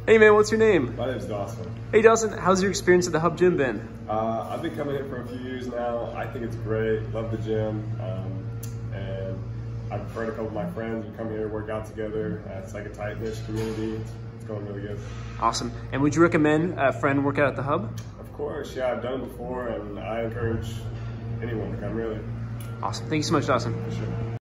Hey man, what's your name? My name's Dawson. Hey Dawson, how's your experience at the Hub Gym been? I've been coming here for a few years now. I think it's great. Love the gym. And I've heard a couple of my friends who come here to work out together. It's like a tight-knit community. It's going really good. Awesome. And would you recommend a friend work out at the Hub? Of course, yeah, I've done it before, and I encourage anyone to come, really. Awesome. Thank you so much, Dawson. For sure.